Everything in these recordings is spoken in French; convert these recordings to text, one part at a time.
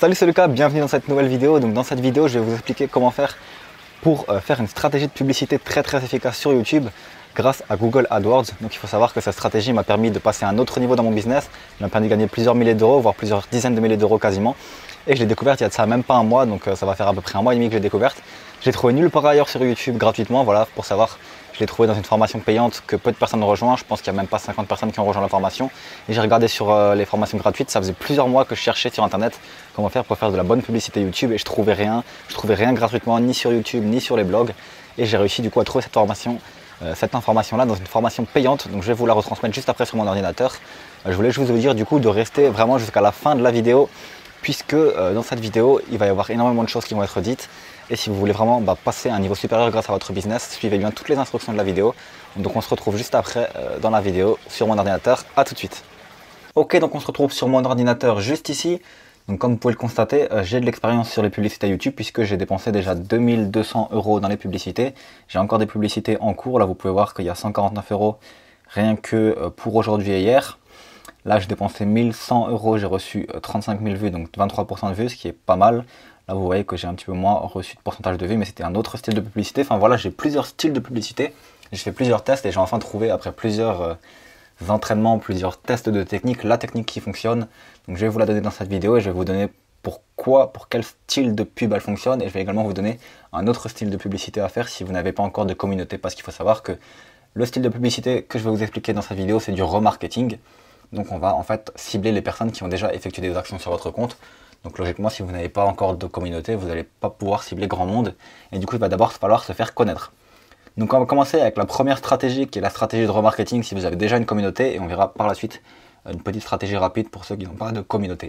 Salut, c'est Lucas, bienvenue dans cette nouvelle vidéo. Donc dans cette vidéo, je vais vous expliquer comment faire pour faire une stratégie de publicité très efficace sur YouTube grâce à Google AdWords. Donc il faut savoir que cette stratégie m'a permis de passer à un autre niveau dans mon business. Elle m'a permis de gagner plusieurs milliers d'euros, voire plusieurs dizaines de milliers d'euros quasiment. Et je l'ai découverte il y a de ça même pas un mois, donc ça va faire à peu près un mois et demi que je l'ai découverte. Je l'ai trouvé nulle part ailleurs sur YouTube gratuitement, voilà, pour savoir. Je l'ai trouvé dans une formation payante que peu de personnes ont rejoint. Je pense qu'il n'y a même pas 50 personnes qui ont rejoint la formation. Et j'ai regardé sur les formations gratuites. Ça faisait plusieurs mois que je cherchais sur internet comment faire pour faire de la bonne publicité YouTube et je trouvais rien. Je trouvais rien gratuitement ni sur YouTube ni sur les blogs. Et j'ai réussi du coup à trouver cette information là dans une formation payante. Donc je vais vous la retransmettre juste après sur mon ordinateur. Je voulais juste vous dire du coup de rester vraiment jusqu'à la fin de la vidéo, puisque dans cette vidéo il va y avoir énormément de choses qui vont être dites. Et si vous voulez vraiment passer à un niveau supérieur grâce à votre business, suivez bien toutes les instructions de la vidéo. Donc on se retrouve juste après dans la vidéo sur mon ordinateur. A tout de suite. Ok, donc on se retrouve sur mon ordinateur juste ici. Donc comme vous pouvez le constater, j'ai de l'expérience sur les publicités YouTube puisque j'ai dépensé déjà 2200 € dans les publicités. J'ai encore des publicités en cours. Là vous pouvez voir qu'il y a 149 € rien que pour aujourd'hui et hier. Là j'ai dépensé 1100 €, j'ai reçu 35 000 vues, donc 23% de vues, ce qui est pas mal. Là vous voyez que j'ai un petit peu moins reçu de pourcentage de vues, mais c'était un autre style de publicité. Enfin voilà, j'ai plusieurs styles de publicité. J'ai fait plusieurs tests et j'ai enfin trouvé, après plusieurs entraînements, plusieurs tests de technique, la technique qui fonctionne. Donc je vais vous la donner dans cette vidéo et je vais vous donner pour quel style de pub elle fonctionne. Et je vais également vous donner un autre style de publicité à faire si vous n'avez pas encore de communauté. Parce qu'il faut savoir que le style de publicité que je vais vous expliquer dans cette vidéo, c'est du remarketing. Donc on va en fait cibler les personnes qui ont déjà effectué des actions sur votre compte. Donc logiquement, si vous n'avez pas encore de communauté, vous n'allez pas pouvoir cibler grand monde. Et du coup, il va d'abord falloir se faire connaître. Donc on va commencer avec la première stratégie qui est la stratégie de remarketing si vous avez déjà une communauté. Et on verra par la suite une petite stratégie rapide pour ceux qui n'ont pas de communauté.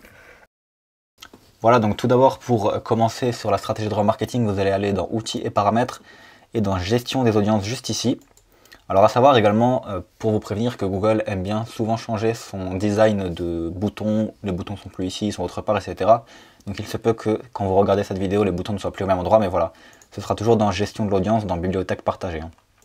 Voilà, donc tout d'abord pour commencer sur la stratégie de remarketing, vous allez aller dans outils et paramètres et dans gestion des audiences juste ici. Alors à savoir également, pour vous prévenir que Google aime bien souvent changer son design de boutons, les boutons sont plus ici, ils sont autre part, etc. Donc il se peut que quand vous regardez cette vidéo, les boutons ne soient plus au même endroit, mais voilà, ce sera toujours dans gestion de l'audience, dans bibliothèque partagée.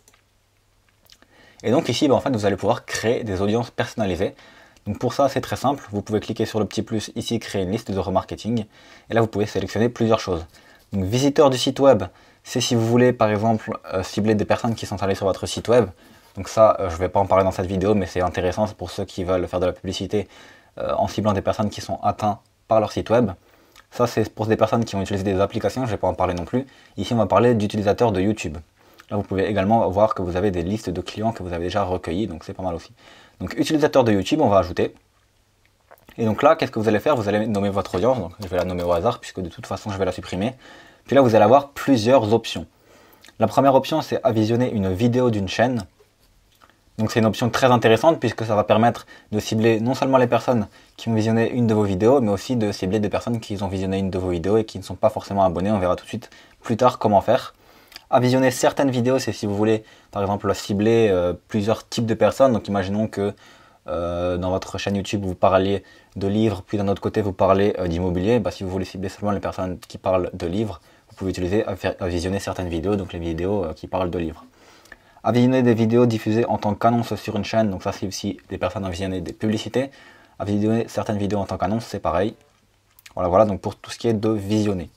Et donc ici, en fait, vous allez pouvoir créer des audiences personnalisées. Donc pour ça, c'est très simple, vous pouvez cliquer sur le petit plus ici, créer une liste de remarketing, et là vous pouvez sélectionner plusieurs choses. Donc visiteurs du site web, c'est si vous voulez par exemple cibler des personnes qui sont allées sur votre site web. Donc ça, je ne vais pas en parler dans cette vidéo, mais c'est intéressant pour ceux qui veulent faire de la publicité en ciblant des personnes qui sont atteintes par leur site web. Ça, c'est pour des personnes qui ont utilisé des applications, je ne vais pas en parler non plus. Ici, on va parler d'utilisateurs de YouTube. Là, vous pouvez également voir que vous avez des listes de clients que vous avez déjà recueillis, donc c'est pas mal aussi. Donc utilisateurs de YouTube, on va ajouter. Et donc là, qu'est-ce que vous allez faire? Vous allez nommer votre audience, donc je vais la nommer au hasard, puisque de toute façon, je vais la supprimer. Puis là, vous allez avoir plusieurs options. La première option, c'est à visionner une vidéo d'une chaîne. Donc c'est une option très intéressante puisque ça va permettre de cibler non seulement les personnes qui ont visionné une de vos vidéos, mais aussi de cibler des personnes qui ont visionné une de vos vidéos et qui ne sont pas forcément abonnées. On verra tout de suite plus tard comment faire. À visionner certaines vidéos, c'est si vous voulez par exemple cibler plusieurs types de personnes. Donc imaginons que dans votre chaîne YouTube vous parliez de livres, puis d'un autre côté vous parlez d'immobilier. Si vous voulez cibler seulement les personnes qui parlent de livres, vous pouvez utiliser à visionner certaines vidéos, donc les vidéos qui parlent de livres. À visionner des vidéos diffusées en tant qu'annonce sur une chaîne, donc ça c'est aussi des personnes à visionner des publicités. À visionner certaines vidéos en tant qu'annonce, c'est pareil. Voilà, donc pour tout ce qui est de visionner.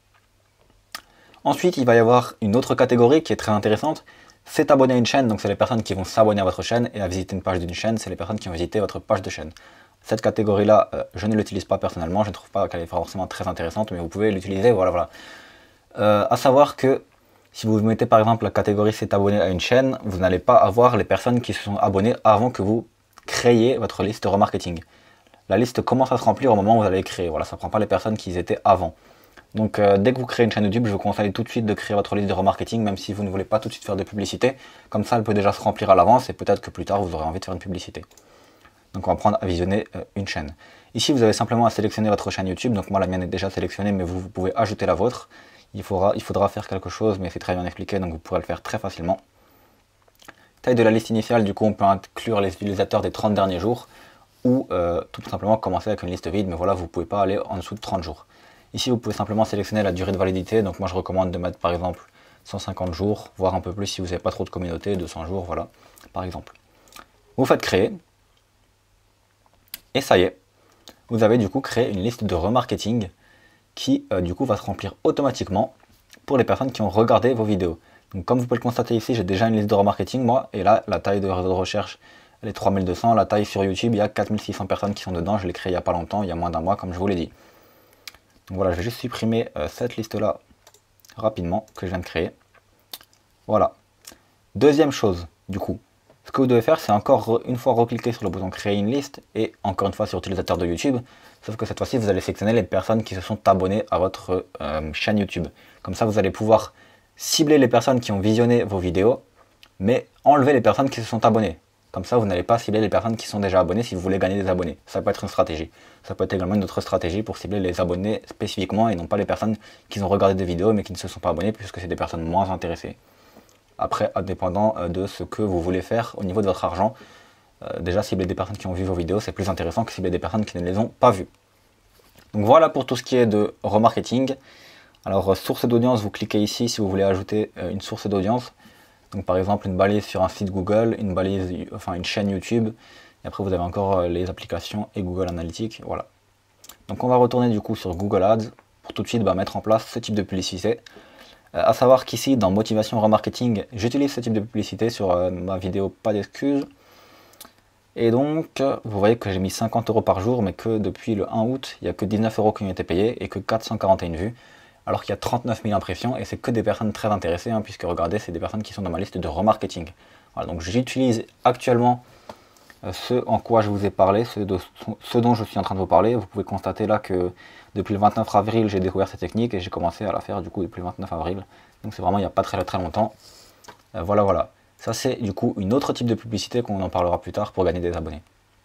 Ensuite, il va y avoir une autre catégorie qui est très intéressante, c'est abonner à une chaîne, donc c'est les personnes qui vont s'abonner à votre chaîne, et à visiter une page d'une chaîne, c'est les personnes qui ont visité votre page de chaîne. Cette catégorie-là, je ne l'utilise pas personnellement, je ne trouve pas qu'elle est forcément très intéressante, mais vous pouvez l'utiliser, voilà. À savoir que si vous mettez par exemple la catégorie c'est abonné à une chaîne, vous n'allez pas avoir les personnes qui se sont abonnées avant que vous créiez votre liste remarketing. La liste commence à se remplir au moment où vous allez créer. Voilà, ça ne prend pas les personnes qui y étaient avant. Donc dès que vous créez une chaîne YouTube, je vous conseille tout de suite de créer votre liste de remarketing, même si vous ne voulez pas tout de suite faire de publicité. Comme ça, elle peut déjà se remplir à l'avance et peut-être que plus tard, vous aurez envie de faire une publicité. Donc on va prendre à visionner une chaîne. Ici, vous avez simplement à sélectionner votre chaîne YouTube. Donc moi, la mienne est déjà sélectionnée, mais vous pouvez ajouter la vôtre. Il faudra faire quelque chose, mais c'est très bien expliqué, donc vous pourrez le faire très facilement. Taille de la liste initiale, du coup on peut inclure les utilisateurs des 30 derniers jours, ou tout simplement commencer avec une liste vide, mais voilà, vous ne pouvez pas aller en dessous de 30 jours. Ici vous pouvez simplement sélectionner la durée de validité, donc moi je recommande de mettre par exemple 150 jours, voire un peu plus si vous n'avez pas trop de communauté, 200 jours, voilà, par exemple. Vous faites créer, et ça y est, vous avez du coup créé une liste de remarketing qui du coup va se remplir automatiquement pour les personnes qui ont regardé vos vidéos. Donc comme vous pouvez le constater ici, j'ai déjà une liste de remarketing moi, et là la taille de réseau de recherche elle est 3200, la taille sur YouTube il y a 4600 personnes qui sont dedans, je l'ai créé il n'y a pas longtemps, il y a moins d'un mois comme je vous l'ai dit. Donc voilà, je vais juste supprimer cette liste là rapidement que je viens de créer. Voilà. Deuxième chose, du coup, ce que vous devez faire, c'est encore une fois recliquer sur le bouton créer une liste et encore une fois sur utilisateur de YouTube, sauf que cette fois-ci vous allez sélectionner les personnes qui se sont abonnées à votre chaîne YouTube. Comme ça vous allez pouvoir cibler les personnes qui ont visionné vos vidéos, mais enlever les personnes qui se sont abonnées. Comme ça vous n'allez pas cibler les personnes qui sont déjà abonnées si vous voulez gagner des abonnés. Ça peut être une stratégie. Ça peut être également une autre stratégie pour cibler les abonnés spécifiquement et non pas les personnes qui ont regardé des vidéos mais qui ne se sont pas abonnées puisque c'est des personnes moins intéressées. Après, indépendant de ce que vous voulez faire au niveau de votre argent, déjà cibler des personnes qui ont vu vos vidéos, c'est plus intéressant que cibler des personnes qui ne les ont pas vues. Donc voilà pour tout ce qui est de remarketing. Alors source d'audience, vous cliquez ici si vous voulez ajouter une source d'audience. Donc par exemple une balise sur un site Google, une balise, enfin une chaîne YouTube. Et après vous avez encore les applications et Google Analytics. Voilà. Donc on va retourner du coup sur Google Ads pour tout de suite mettre en place ce type de publicité. À savoir qu'ici, dans Motivation Remarketing, j'utilise ce type de publicité sur ma vidéo Pas d'excuses. Et donc, vous voyez que j'ai mis 50 € par jour, mais que depuis le 1 août, il n'y a que 19 € qui ont été payés et que 441 vues, alors qu'il y a 39 000 impressions, et c'est que des personnes très intéressées, hein, puisque regardez, c'est des personnes qui sont dans ma liste de remarketing. Voilà, donc j'utilise actuellement ce en quoi je vous ai parlé, ce dont je suis en train de vous parler. Vous pouvez constater là que depuis le 29 avril, j'ai découvert cette technique et j'ai commencé à la faire du coup depuis le 29 avril. Donc c'est vraiment il n'y a pas très longtemps. Voilà. Ça c'est du coup une autre type de publicité qu'on en parlera plus tard pour gagner des abonnés.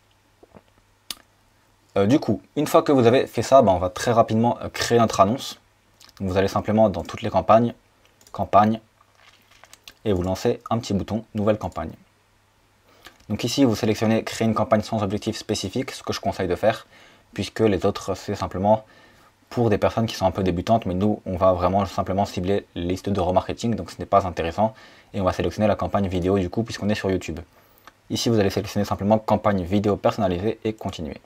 Du coup, une fois que vous avez fait ça, on va très rapidement créer notre annonce. Donc, vous allez simplement dans toutes les campagnes, campagne, et vous lancez un petit bouton nouvelle campagne. Donc ici, vous sélectionnez créer une campagne sans objectif spécifique, ce que je conseille de faire, puisque les autres, c'est simplement pour des personnes qui sont un peu débutantes, mais nous, on va vraiment simplement cibler les listes de remarketing, donc ce n'est pas intéressant, et on va sélectionner la campagne vidéo du coup, puisqu'on est sur YouTube. Ici, vous allez sélectionner simplement campagne vidéo personnalisée et continuer.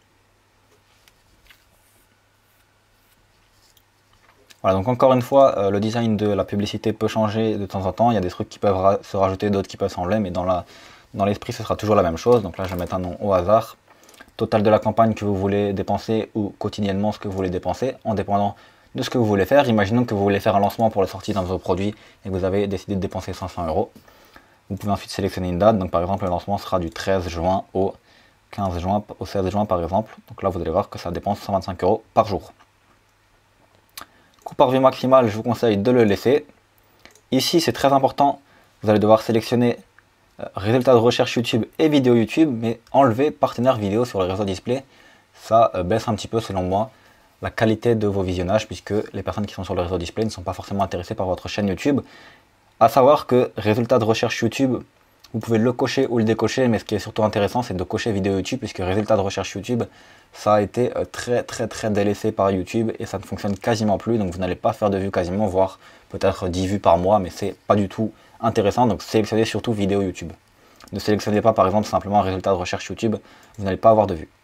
Voilà, donc encore une fois, le design de la publicité peut changer de temps en temps, il y a des trucs qui peuvent se rajouter, d'autres qui peuvent s'enlever, mais dans l'esprit, ce sera toujours la même chose. Donc là, je vais mettre un nom au hasard. Total de la campagne que vous voulez dépenser ou quotidiennement ce que vous voulez dépenser, en dépendant de ce que vous voulez faire. Imaginons que vous voulez faire un lancement pour la sortie d'un de vos produits et que vous avez décidé de dépenser 500 €. Vous pouvez ensuite sélectionner une date. Donc par exemple, le lancement sera du 13 juin au 15 juin, au 16 juin par exemple. Donc là, vous allez voir que ça dépense 125 € par jour. Coût par vue maximale, je vous conseille de le laisser. Ici, c'est très important. Vous allez devoir sélectionner résultats de recherche YouTube et vidéo YouTube, mais enlever partenaire vidéo sur le réseau display, ça baisse un petit peu selon moi la qualité de vos visionnages, puisque les personnes qui sont sur le réseau display ne sont pas forcément intéressées par votre chaîne YouTube. À savoir que résultats de recherche YouTube, vous pouvez le cocher ou le décocher, mais ce qui est surtout intéressant, c'est de cocher vidéo YouTube, puisque résultats de recherche YouTube, ça a été très délaissé par YouTube et ça ne fonctionne quasiment plus, donc vous n'allez pas faire de vues quasiment, voire peut-être 10 vues par mois, mais c'est pas du tout intéressant, donc sélectionnez surtout vidéo YouTube. Ne sélectionnez pas par exemple simplement résultat de recherche YouTube, vous n'allez pas avoir de vues.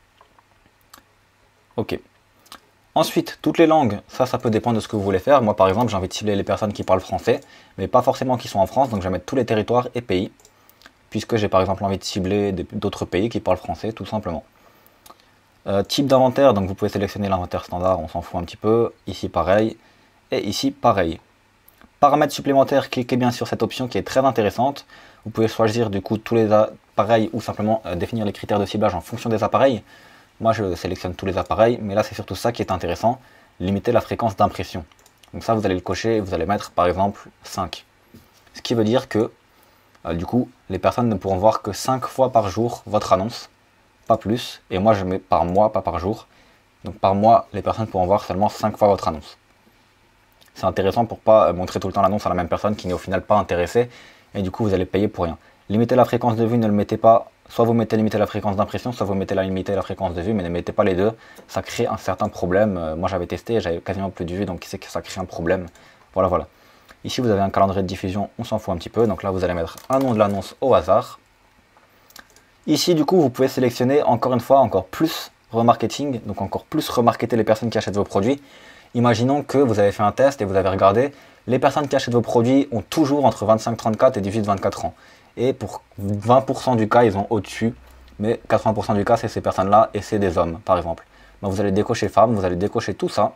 Ok. Ensuite, toutes les langues, ça peut dépendre de ce que vous voulez faire. Moi par exemple, j'ai envie de cibler les personnes qui parlent français, mais pas forcément qui sont en France, donc je vais mettre tous les territoires et pays, puisque j'ai par exemple envie de cibler d'autres pays qui parlent français, tout simplement. Type d'inventaire, donc vous pouvez sélectionner l'inventaire standard, on s'en fout un petit peu. Ici pareil, et ici pareil. Paramètres supplémentaires, cliquez bien sur cette option qui est très intéressante. Vous pouvez choisir du coup tous les appareils ou simplement définir les critères de ciblage en fonction des appareils. Moi je sélectionne tous les appareils, mais là c'est surtout ça qui est intéressant, limiter la fréquence d'impression. Donc ça vous allez le cocher et vous allez mettre par exemple 5. Ce qui veut dire que du coup les personnes ne pourront voir que 5 fois par jour votre annonce, pas plus, et moi je mets par mois, pas par jour. Donc par mois les personnes pourront voir seulement 5 fois votre annonce. C'est intéressant pour pas montrer tout le temps l'annonce à la même personne qui n'est au final pas intéressée et du coup vous allez payer pour rien. Limiter la fréquence de vue, ne le mettez pas, soit vous mettez limiter la fréquence d'impression, soit vous mettez limiter la fréquence de vue, mais ne mettez pas les deux, ça crée un certain problème. Moi j'avais testé et j'avais quasiment plus de vues, donc c'est que ça crée un problème. Voilà. Ici vous avez un calendrier de diffusion, on s'en fout un petit peu, donc là vous allez mettre un nom de l'annonce au hasard. Ici du coup vous pouvez sélectionner encore une fois encore plus remarketing, donc encore plus remarketer les personnes qui achètent vos produits. Imaginons que vous avez fait un test et vous avez regardé, les personnes qui achètent vos produits ont toujours entre 25-34 et 18-24 ans. Et pour 20% du cas, ils ont au-dessus, mais 80% du cas, c'est ces personnes-là et c'est des hommes, par exemple. Donc vous allez décocher femmes, vous allez décocher tout ça.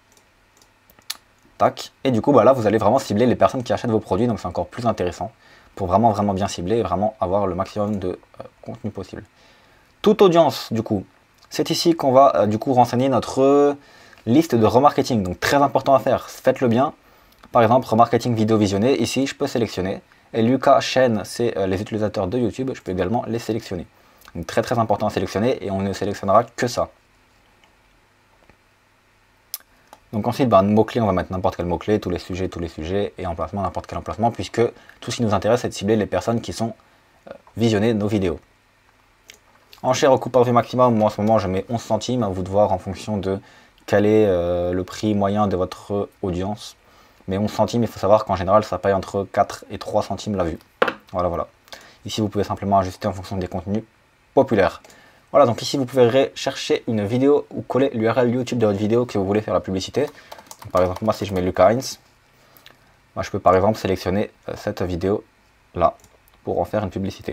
Tac. Et du coup, bah là, vous allez vraiment cibler les personnes qui achètent vos produits, donc c'est encore plus intéressant pour vraiment bien cibler et vraiment avoir le maximum de contenu possible. Toute audience, du coup, c'est ici qu'on va du coup renseigner notre liste de remarketing, donc très important à faire, faites-le bien. Par exemple, remarketing vidéo visionné, ici je peux sélectionner. Et Lucas chaîne, c'est les utilisateurs de YouTube, je peux également les sélectionner. Donc très important à sélectionner et on ne sélectionnera que ça. Donc ensuite, mot-clé, on va mettre n'importe quel mot-clé, tous les sujets, et emplacement, n'importe quel emplacement, puisque tout ce qui nous intéresse, c'est de cibler les personnes qui sont visionnées nos vidéos. Enchère au coût par vue maximum, moi en ce moment je mets 11 centimes, à vous de voir en fonction de quel est le prix moyen de votre audience. Mais 11 centimes, il faut savoir qu'en général, ça paye entre 4 et 3 centimes la vue. Voilà. Ici, vous pouvez simplement ajuster en fonction des contenus populaires. Voilà, donc ici, vous pouvez chercher une vidéo ou coller l'URL YouTube de votre vidéo que vous voulez faire la publicité. Donc, par exemple, moi, si je mets Lucas Heinz, je peux par exemple sélectionner cette vidéo-là pour en faire une publicité.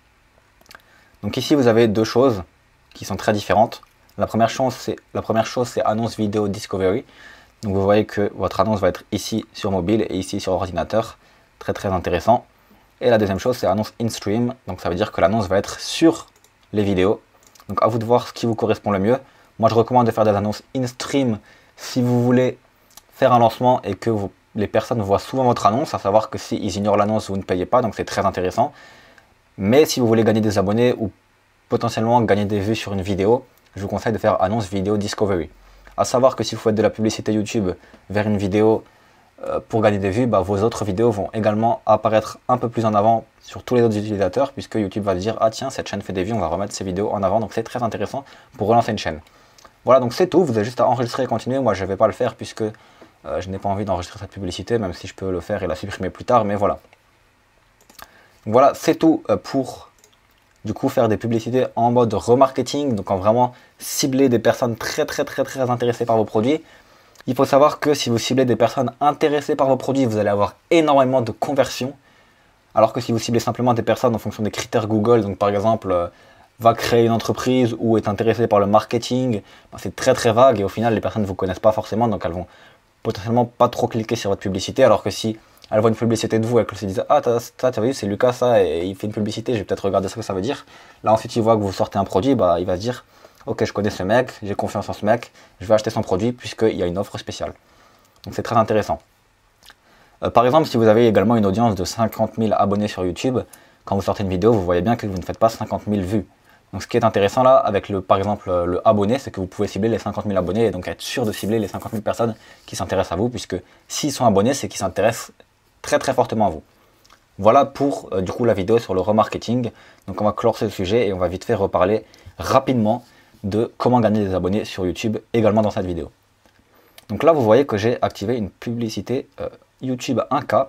Donc ici, vous avez deux choses qui sont très différentes. La première chose, c'est annonce vidéo discovery. Donc vous voyez que votre annonce va être ici sur mobile et ici sur ordinateur. Très intéressant. Et la deuxième chose, c'est annonce in-stream. Donc ça veut dire que l'annonce va être sur les vidéos. Donc à vous de voir ce qui vous correspond le mieux. Moi je recommande de faire des annonces in-stream si vous voulez faire un lancement et que les personnes voient souvent votre annonce. À savoir que s'ils ignorent l'annonce, vous ne payez pas. Donc c'est très intéressant. Mais si vous voulez gagner des abonnés ou potentiellement gagner des vues sur une vidéo, je vous conseille de faire annonce vidéo discovery. À savoir que si vous faites de la publicité YouTube vers une vidéo pour gagner des vues, vos autres vidéos vont également apparaître un peu plus en avant sur tous les autres utilisateurs, puisque YouTube va dire « Ah tiens, cette chaîne fait des vues, on va remettre ces vidéos en avant ». Donc c'est très intéressant pour relancer une chaîne. Voilà, donc c'est tout. Vous avez juste à enregistrer et continuer. Moi, je ne vais pas le faire puisque je n'ai pas envie d'enregistrer cette publicité, même si je peux le faire et la supprimer plus tard, mais voilà. Voilà, c'est tout pour du coup faire des publicités en mode remarketing, donc en vraiment cibler des personnes très intéressées par vos produits. Il faut savoir que si vous ciblez des personnes intéressées par vos produits, vous allez avoir énormément de conversions. Alors que si vous ciblez simplement des personnes en fonction des critères Google, donc par exemple va créer une entreprise ou est intéressé par le marketing, c'est très vague et au final les personnes ne vous connaissent pas forcément, donc elles vont potentiellement pas trop cliquer sur votre publicité. Alors que si elles voient une publicité de vous et qu'elles se disent « Ah, t'as vu, c'est Lucas ça, et il fait une publicité, je vais peut-être regarder ce que ça veut dire ». Là ensuite il voit que vous sortez un produit, il va se dire « Ok, je connais ce mec, j'ai confiance en ce mec, je vais acheter son produit puisqu'il y a une offre spéciale ». Donc c'est très intéressant. Par exemple, si vous avez également une audience de 50 000 abonnés sur YouTube, quand vous sortez une vidéo, vous voyez bien que vous ne faites pas 50 000 vues. Donc ce qui est intéressant là, avec par exemple le abonné, c'est que vous pouvez cibler les 50 000 abonnés et donc être sûr de cibler les 50 000 personnes qui s'intéressent à vous, puisque s'ils sont abonnés, c'est qu'ils s'intéressent très fortement à vous. Voilà pour du coup la vidéo sur le remarketing. Donc on va clore ce sujet et on va vite fait reparler rapidement de comment gagner des abonnés sur YouTube également dans cette vidéo. Donc là vous voyez que j'ai activé une publicité YouTube 1K.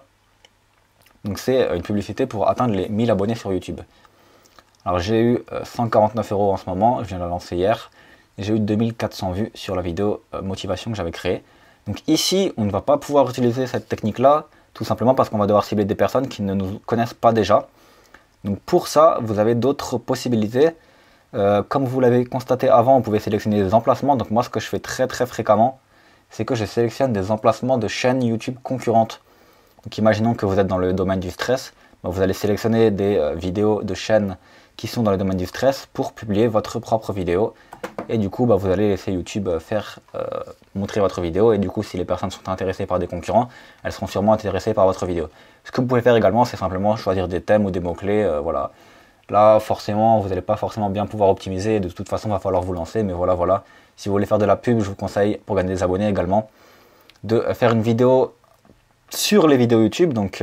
Donc c'est une publicité pour atteindre les 1000 abonnés sur YouTube. Alors j'ai eu 149 € en ce moment, je viens de la lancer hier. J'ai eu 2400 vues sur la vidéo motivation que j'avais créée. Donc ici on ne va pas pouvoir utiliser cette technique là, tout simplement parce qu'on va devoir cibler des personnes qui ne nous connaissent pas déjà. Donc pour ça, vous avez d'autres possibilités. Comme vous l'avez constaté avant, vous pouvez sélectionner des emplacements. Donc moi, ce que je fais très fréquemment, c'est que je sélectionne des emplacements de chaînes YouTube concurrentes. Donc imaginons que vous êtes dans le domaine du stress. Vous allez sélectionner des vidéos de chaînes qui sont dans le domaine du stress pour publier votre propre vidéo. Et du coup, vous allez laisser YouTube montrer votre vidéo. Et du coup, si les personnes sont intéressées par des concurrents, elles seront sûrement intéressées par votre vidéo. Ce que vous pouvez faire également, c'est simplement choisir des thèmes ou des mots-clés. Voilà. Là, forcément, vous n'allez pas forcément bien pouvoir optimiser. De toute façon, il va falloir vous lancer. Mais voilà. Si vous voulez faire de la pub, je vous conseille, pour gagner des abonnés également, de faire une vidéo sur les vidéos YouTube. Donc,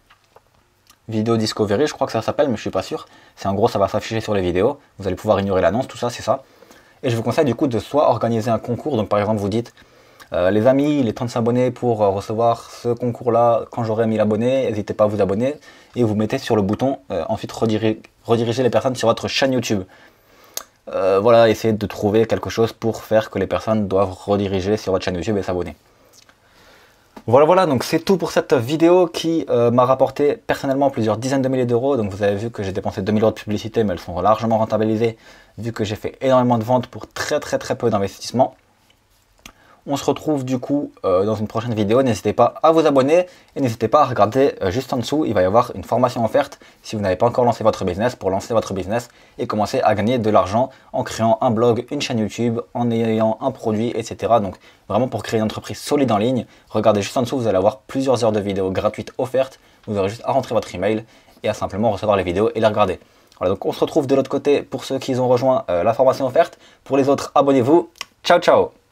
vidéo discovery, je crois que ça s'appelle, mais je suis pas sûr. C'est en gros, ça va s'afficher sur les vidéos. Vous allez pouvoir ignorer l'annonce, tout ça, c'est ça. Et je vous conseille du coup de soit organiser un concours. Donc par exemple, vous dites, les amis, il est temps de s'abonner pour recevoir ce concours-là quand j'aurai 1000 abonnés. N'hésitez pas à vous abonner. Et vous mettez sur le bouton, ensuite rediriger les personnes sur votre chaîne YouTube. voilà, essayez de trouver quelque chose pour faire que les personnes doivent rediriger sur votre chaîne YouTube et s'abonner. Voilà, donc c'est tout pour cette vidéo qui m'a rapporté personnellement plusieurs dizaines de milliers d'euros. Donc vous avez vu que j'ai dépensé 2000 € de publicité, mais elles sont largement rentabilisées vu que j'ai fait énormément de ventes pour très peu d'investissement. On se retrouve du coup dans une prochaine vidéo. N'hésitez pas à vous abonner et n'hésitez pas à regarder juste en dessous. Il va y avoir une formation offerte si vous n'avez pas encore lancé votre business, pour lancer votre business et commencer à gagner de l'argent en créant un blog, une chaîne YouTube, en ayant un produit, etc. Donc vraiment pour créer une entreprise solide en ligne. Regardez juste en dessous, vous allez avoir plusieurs heures de vidéos gratuites offertes. Vous aurez juste à rentrer votre email et à simplement recevoir les vidéos et les regarder. Voilà, donc on se retrouve de l'autre côté pour ceux qui ont rejoint la formation offerte. Pour les autres, abonnez-vous. Ciao, ciao!